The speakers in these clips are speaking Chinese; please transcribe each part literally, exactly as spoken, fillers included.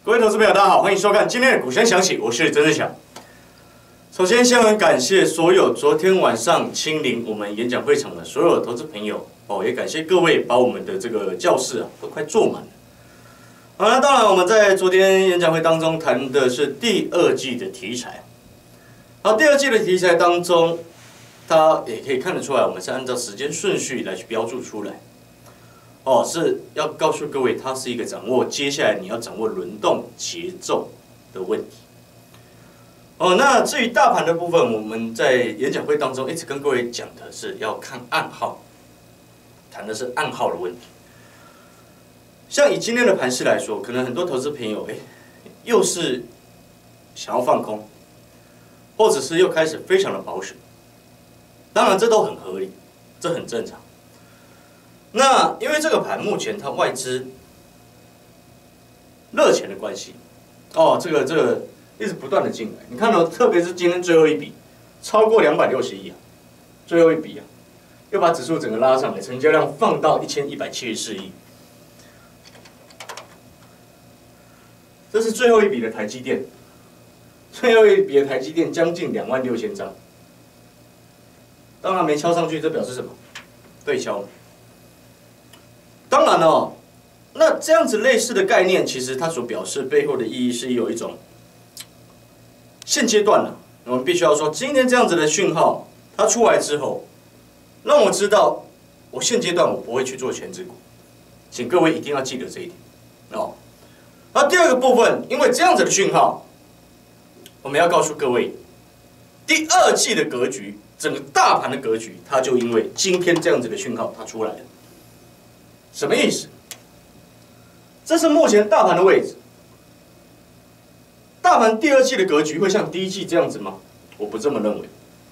各位投资朋友，大家好，欢迎收看今天的股神详起，我是曾志强。首先，先很感谢所有昨天晚上亲临我们演讲会场的所有投资朋友哦，也感谢各位把我们的这个教室啊都快坐满了。好，那当然我们在昨天演讲会当中谈的是第二季的题材。好，第二季的题材当中，大家也可以看得出来，我们是按照时间顺序来去标注出来。哦，是要告诉各位，它是一个掌握接下来你要掌握轮动节奏的问题。哦，那至于大盘的部分，我们在演讲会当中一直跟各位讲的是要看暗号，谈的是暗号的问题。像以今天的盘势来说，可能很多投资朋友，哎，又是想要放空，或者是又开始非常的保守。当然，这都很合理，这很正常。那因为这个盘目前它外资热钱的关系，哦，这个这个一直不断的进来，你看到，特别是今天最后一笔超过两百六十亿啊，最后一笔啊，又把指数整个拉上来，成交量放到一千一百七十四亿，这是最后一笔的台积电，最后一笔的台积电将近两万六千张，当然没敲上去，这表示什么？对敲。当然哦，那这样子类似的概念，其实它所表示背后的意义是有一种现阶段呢，我们必须要说，今天这样子的讯号它出来之后，让我知道我现阶段我不会去做全指股，请各位一定要记得这一点哦。那第二个部分，因为这样子的讯号，我们要告诉各位，第二季的格局，整个大盘的格局，它就因为今天这样子的讯号它出来了。什么意思？这是目前大盘的位置。大盘第二季的格局会像第一季这样子吗？我不这么认为。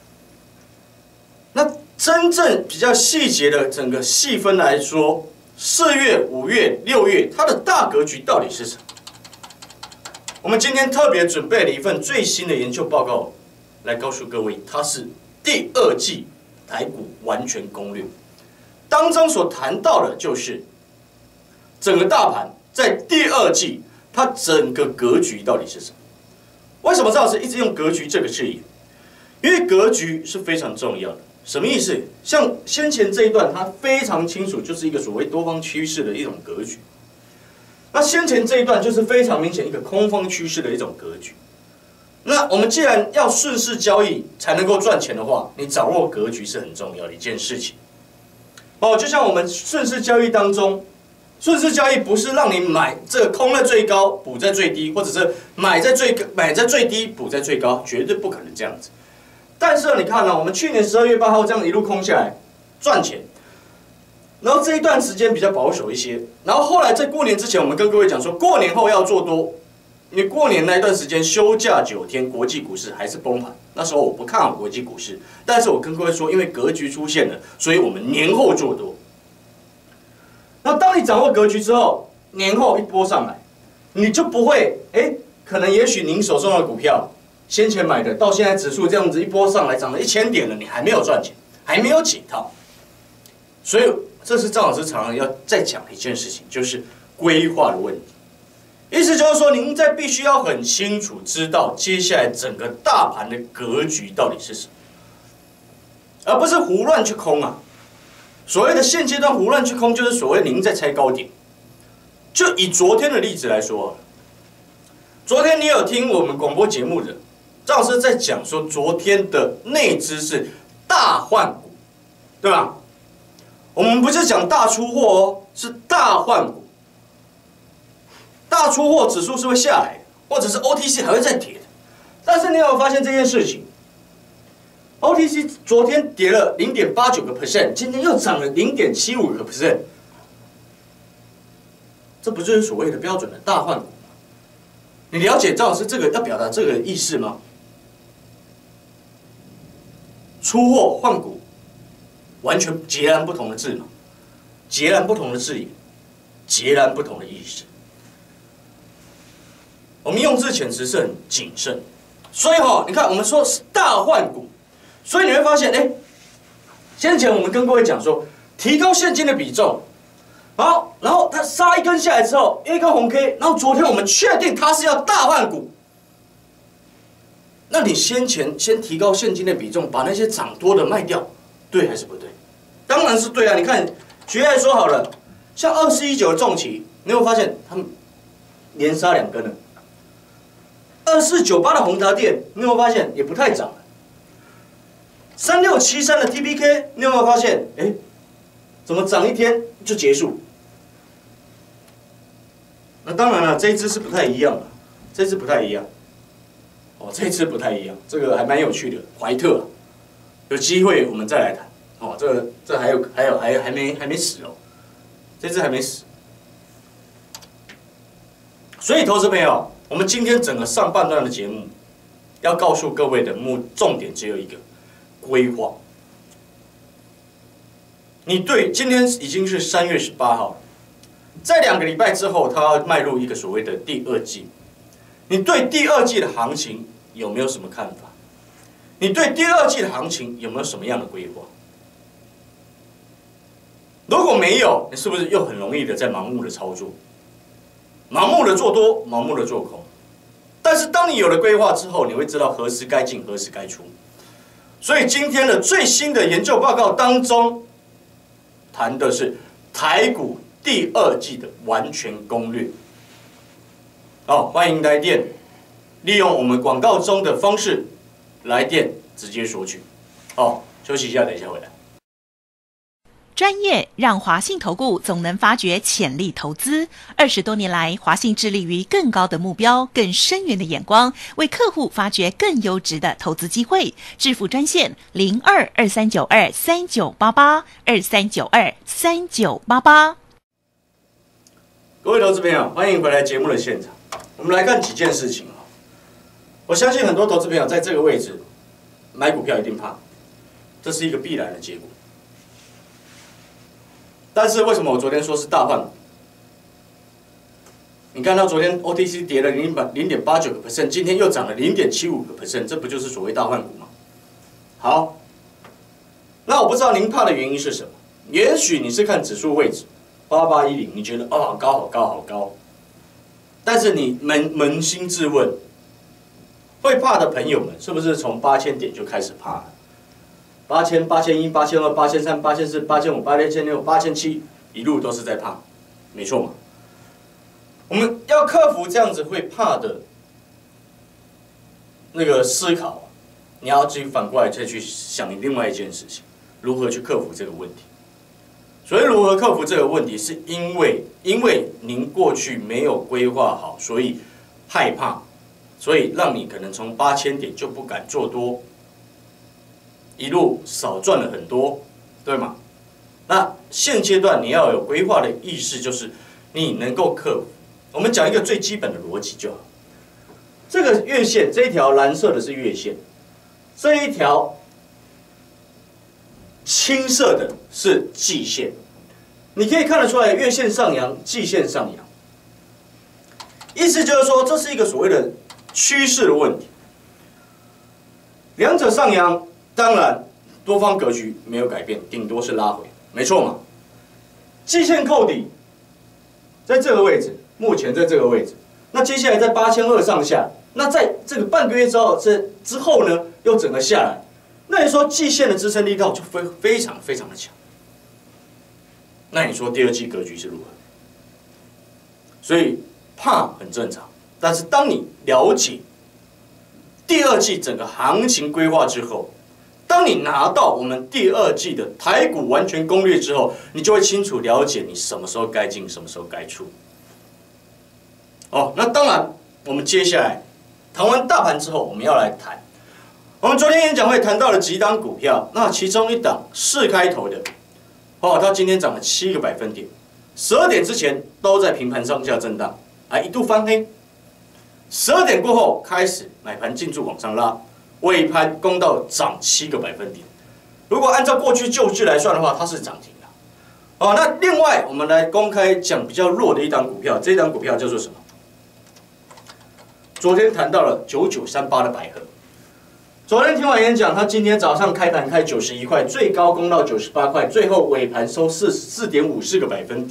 那真正比较细节的整个细分来说，四月、五月、六月，它的大格局到底是什么？我们今天特别准备了一份最新的研究报告，来告诉各位，它是第二季台股完全攻略。当中所谈到的就是整个大盘在第二季它整个格局到底是什么？为什么赵老师一直用格局这个字眼？因为格局是非常重要的。什么意思？像先前这一段，它非常清楚，就是一个所谓多方趋势的一种格局。那先前这一段就是非常明显一个空方趋势的一种格局。那我们既然要顺势交易才能够赚钱的话，你掌握格局是很重要的一件事情。哦，就像我们顺势交易当中，顺势交易不是让你买这个空在最高，补在最低，或者是买在最买在最低，补在最高，绝对不可能这样子。但是你看呢、啊，我们去年十二月八号这样一路空下来，赚钱，然后这一段时间比较保守一些，然后后来在过年之前，我们跟各位讲说，过年后要做多，因为过年那一段时间休假九天，国际股市还是崩盘。那时候我不看好国际股市，但是我跟各位说，因为格局出现了，所以我们年后做多。那当你掌握格局之后，年后一波上来，你就不会哎，可能也许您手中的股票先前买的，到现在指数这样子一波上来涨了一千点了，你还没有赚钱，还没有解套。所以这是张老师常常要再讲的一件事情，就是规划的问题。意思就是说，您在必须要很清楚知道接下来整个大盘的格局到底是什么，而不是胡乱去空啊。所谓的现阶段胡乱去空，就是所谓您在猜高点。就以昨天的例子来说，昨天你有听我们广播节目的张老师在讲说，昨天的内资是大换股，对吧？我们不是讲大出货哦，是大换股。大出货指数是会下来的，或者是 O T C 还会再跌的。但是你有没有发现这件事情 ？O T C 昨天跌了 零点八九个 percent， 今天又涨了 零点七五个 percent， 这不就是所谓的标准的大换股吗？你了解赵老师这个要表达这个意思吗？出货换股，完全截然不同的字嘛，截然不同的字眼，截然不同的意思。我们用字遣词是很谨慎，所以哈、哦，你看我们说是大换股，所以你会发现，哎，先前我们跟各位讲说，提高现金的比重， 好，然后它杀一根下来之后，一根红 K， 然后昨天我们确定它是要大换股，那你先前先提高现金的比重，把那些涨多的卖掉，对还是不对？当然是对啊！你看，举例来说好了，像二四一九的重骑，你有没有发现他们连杀两根了？二四九八的宏达电，你有没有发现也不太涨了？三六七三的 T B K， 你有没有发现？哎，怎么涨一天就结束？那当然了，这一支是不太一样的，这支不太一样。哦，这一支不太一样，这个还蛮有趣的。怀特，有机会我们再来谈。哦，这个这还有还有还还没还没死哦，这支还没死。所以，投资朋友，我们今天整个上半段的节目，要告诉各位的目重点只有一个：规划。你对今天已经是三月十八号，在两个礼拜之后，它要迈入一个所谓的第二季。你对第二季的行情有没有什么看法？你对第二季的行情有没有什么样的规划？如果没有，你是不是又很容易的在盲目的操作？盲目的做多，盲目的做空。但是当你有了规划之后，你会知道何时该进，何时该出。所以今天的最新的研究报告当中，谈的是台股第二季的完全攻略。好，欢迎来电，利用我们广告中的方式来电直接索取。好，休息一下，等一下回来。 专业让华信投顾总能发掘潜力投资。二十多年来，华信致力于更高的目标、更深远的眼光，为客户发掘更优质的投资机会。致富专线零二二三九二三九八八二三九二三九八八。 各位投资朋友，欢迎回来节目的现场。我们来看几件事情啊。我相信很多投资朋友在这个位置买股票一定怕，这是一个必然的结果。但是为什么我昨天说是大换股？你看到昨天 O T C 跌了零零点八九个 percent， 今天又涨了零点七五个 percent， 这不就是所谓大换股吗？好，那我不知道您怕的原因是什么？也许你是看指数位置八八一零，你觉得哦好高好高好高，但是你扪扪心自问，会怕的朋友们是不是从八千点就开始怕了？八千、八千一、八千二、八千三、八千四、八千五、八千六、八千七，一路都是在怕，没错嘛？我们要克服这样子会怕的那个思考，你要自己反过来再去想另外一件事情，如何去克服这个问题。所以，如何克服这个问题，是因为因为您过去没有规划好，所以害怕，所以让你可能从八千点就不敢做多。一路少赚了很多，对吗？那现阶段你要有规划的意识，就是你能够克服。我们讲一个最基本的逻辑就好。这个月线，这一条蓝色的是月线，这一条青色的是季线。你可以看得出来，月线上扬，季线上扬，意思就是说，这是一个所谓的趋势的问题。两者上扬。当然，多方格局没有改变，顶多是拉回，没错嘛。季线扣底，在这个位置，目前在这个位置。那接下来在八千二上下，那在这个半个月之后，这之后呢，又整个下来。那你说季线的支撑力道就非非常非常的强。那你说第二季格局是如何？所以怕很正常，但是当你了解第二季整个行情规划之后，当你拿到我们第二季的台股完全攻略之后，你就会清楚了解你什么时候该进，什么时候该出。哦，那当然，我们接下来谈完大盘之后，我们要来谈。我们昨天演讲会谈到了几档股票，那其中一档四开头的，哦，它今天涨了七个百分点，十二点之前都在平盘上下震荡，还一度翻黑。十二点过后开始买盘进驻往上拉。尾盘攻到涨七个百分点，如果按照过去旧制来算的话，它是涨停的。哦，那另外我们来公开讲比较弱的一档股票，这一档股票叫做什么？昨天谈到了九九三八的百合，昨天听完演讲，它今天早上开盘开九十一块，最高攻到九十八块，最后尾盘收四四点五四个百分点。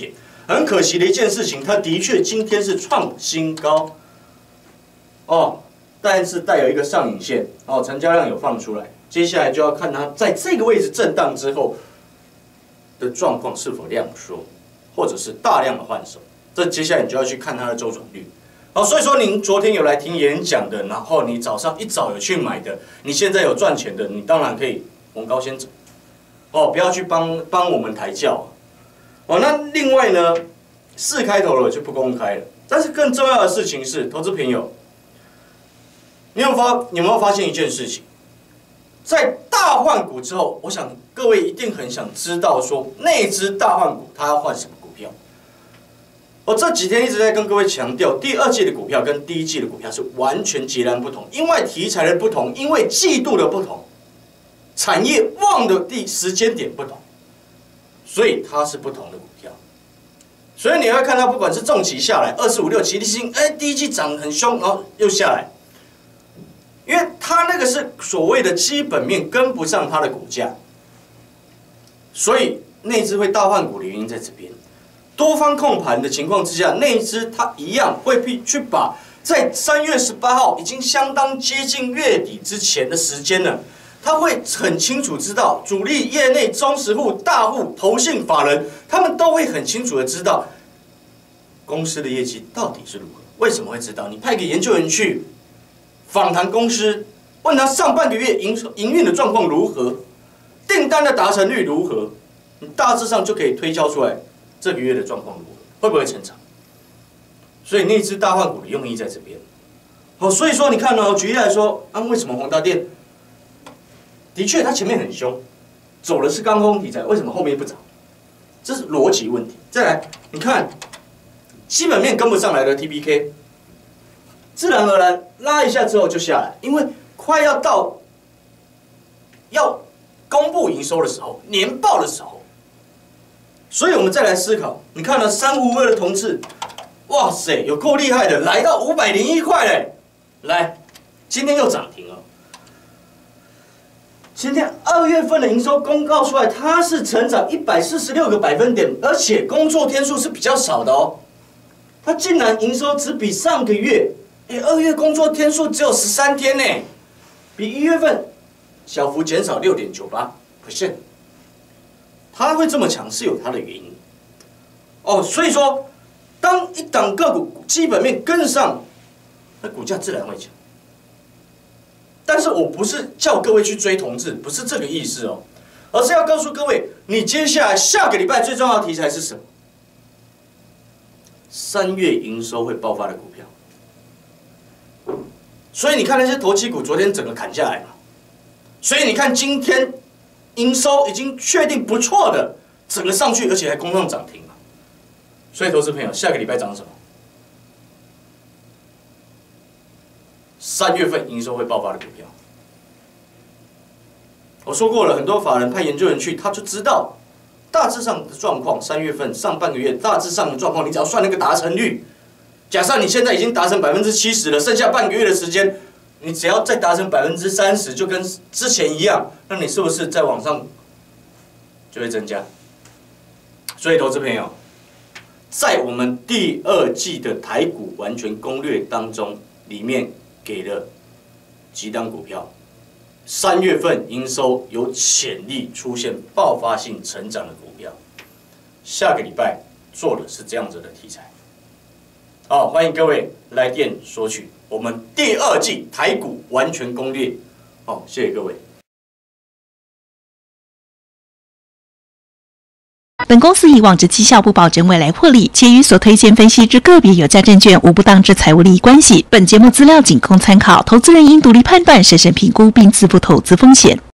很可惜的一件事情，它的确今天是创新高，哦，但是带有一个上影线，哦，成交量有放出来，接下来就要看它在这个位置震荡之后的状况是否量缩，或者是大量的换手，这接下来你就要去看它的周转率。好，所以说您昨天有来听演讲的，然后你早上一早有去买的，你现在有赚钱的，你当然可以往高先走，哦，不要去帮帮我们抬轿。哦，那另外呢，四开头了我就不公开了。但是更重要的事情是，投资朋友，你有发你有没有发现一件事情？在大换股之后，我想各位一定很想知道说，那支大换股它要换什么股票？我这几天一直在跟各位强调，第二季的股票跟第一季的股票是完全截然不同，因为题材的不同，因为季度的不同，产业旺的地时间点不同，所以它是不同的股票。所以你会看到，不管是重期下来，二四五六奇力新，哎，第一季涨很凶，然后又下来，因为它那个是所谓的基本面跟不上它的股价，所以那支会大换股的原因在这边。多方控盘的情况之下，那一支它一样会去把在三月十八号已经相当接近月底之前的时间呢，他会很清楚知道主力业内中实户、大户、投信法人，他们都会很清楚的知道公司的业绩到底是如何。为什么会知道？你派个研究员去访谈公司，问他上半个月营营运的状况如何，订单的达成率如何，你大致上就可以推敲出来。这个月的状况如何？会不会成长？所以那支大换股的用意在这边。好，所以说你看哦，举例来说，啊，为什么宏达电的确它前面很凶，走的是钢空题材，为什么后面不涨？这是逻辑问题。再来，你看基本面跟不上来的 T B K， 自然而然拉一下之后就下来，因为快要到要公布营收的时候，年报的时候。所以我们再来思考，你看了三五二的同志，哇塞，有够厉害的，来到五百零一块嘞！来，今天又涨停了。今天二月份的营收公告出来，它是成长一百四十六个百分点，而且工作天数是比较少的哦。它竟然营收只比上个月，哎，二月工作天数只有十三天呢，比一月份小幅减少六点九八 percent。它会这么强是有它的原因，哦，所以说，当一档个股基本面跟上，那股价自然会强。但是我不是叫各位去追同志，不是这个意思哦，而是要告诉各位，你接下来下个礼拜最重要的题材是什么？三月营收会爆发的股票。所以你看那些投机股昨天整个砍下来嘛，所以你看今天。营收已经确定不错的，整个上去，而且还攻上涨停了。所以，投资朋友，下个礼拜涨什么？三月份营收会爆发的股票。我说过了，很多法人派研究员去，他就知道大致上的状况。三月份上半个月大致上的状况，你只要算那个达成率。假设你现在已经达成百分之七十了，剩下半个月的时间。你只要再达成百分之三十，就跟之前一样，那你是不是再往上就会增加？所以，投资朋友，在我们第二季的台股完全攻略当中，里面给了几档股票，三月份营收有潜力出现爆发性成长的股票，下个礼拜做的是这样子的题材。好，欢迎各位来电索取我们第二季台股完全攻略。好，谢谢各位。 本公司以往之绩效不保证未来获利，且与所推荐分析之个别有价证券无不当之财务利益关系。本节目资料仅供参考，投资人应独立判断、审慎评估并自负投资风险。